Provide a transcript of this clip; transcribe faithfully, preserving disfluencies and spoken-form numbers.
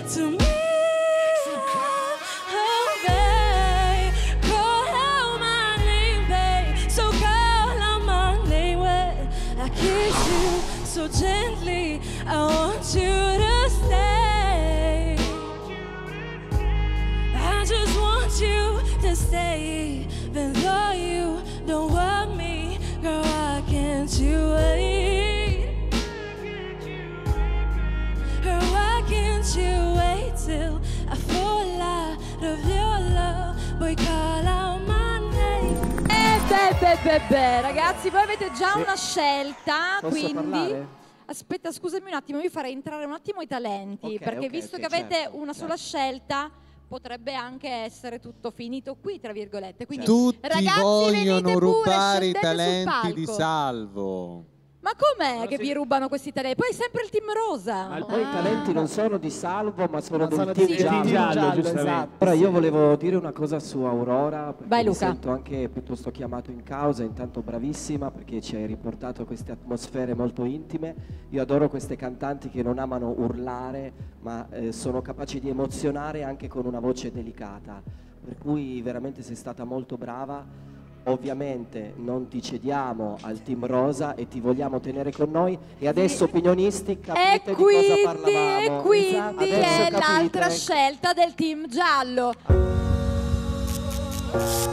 to me. Oh, babe, call out my name, babe. So call out my name when I kiss you so gently. I want you to stay. I just want you to stay. Even though you don't want me, girl, why can't you wait? Girl, why can't you wait till I fall out of your love? Boy, call out my name. Eh, beh, beh, beh, beh, ragazzi, voi avete già sì. una scelta, Posso quindi... parlare? Aspetta, scusami un attimo, io farei entrare un attimo i talenti, Okay, perché okay, visto okay, che avete certo, una certo. sola scelta, potrebbe anche essere tutto finito qui, tra virgolette. Quindi, Tutti ragazzi, vogliono venite pure, rubare i scendete sul talenti di palco. Salvo. Ma com'è No, che sì. vi rubano questi talenti? Poi è sempre il team rosa. Ma poi i talenti non sono di Salvo, ma sono Ma del sono team del giallo. team giallo, giallo, giustamente. esatto. Però io volevo dire una cosa su Aurora, perché Vai, mi Luca. sento anche piuttosto chiamato in causa, intanto bravissima perché ci hai riportato queste atmosfere molto intime. Io adoro queste cantanti che non amano urlare, ma eh, sono capaci di emozionare anche con una voce delicata. Per cui veramente sei stata molto brava. Ovviamente non ti cediamo al team rosa e ti vogliamo tenere con noi. E adesso, opinionisti, capite E di cosa quindi, parlavamo. e quindi Adesso è capite. l'altra scelta del team giallo.